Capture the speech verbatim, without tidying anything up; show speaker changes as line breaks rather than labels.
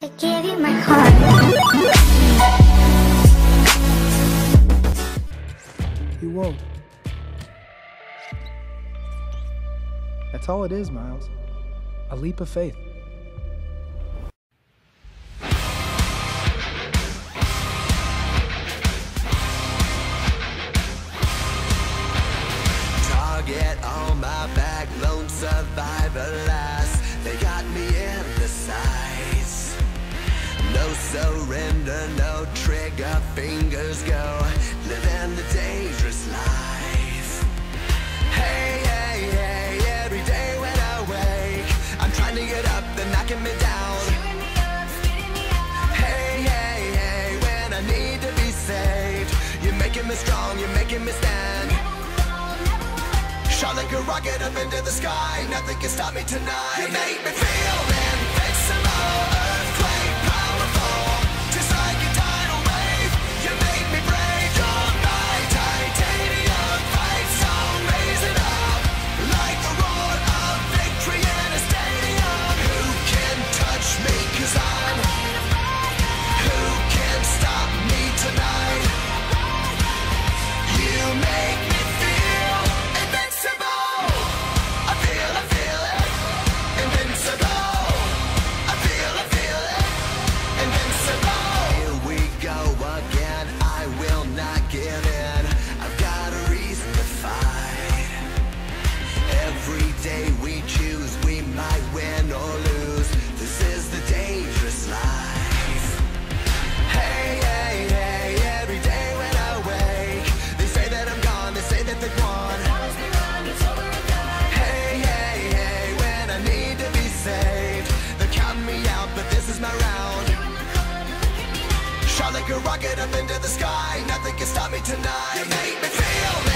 I gave you my heart.
You won't. That's all it is, Miles. A leap of faith.
Target on my back, lone survivor last. They got me in the sights. No surrender, no trigger, fingers go. Living the dangerous life. Hey, hey, hey, every day when I wake, I'm trying to get up, they're knocking me down. Hey, hey, hey, when I need to be saved, you're making me strong, you're making me stand. Shot like a rocket up into the sky, nothing can stop me tonight. You make me feel invincible, earthquake powerful, just like a tidal wave. You make me break on my titanium fight song, raise it up like the roar of victory in a stadium. Who can touch me, cause I'm who can stop me tonight? You make me feel invincible. I feel, I feel it. Invincible. I feel, I feel it. Invincible. Here we go again. I will not give in. I've got a reason to fight. Every day we choose, we might win or lose. This is the dangerous life. Hey, hey, hey, every day when I wake, they say that I'm gone, they say that they've won. Hey, hey, hey, when I need to be saved, they're counting me out, but this is my round. Shot like a rocket up into the sky, nothing can stop me tonight. You make me feel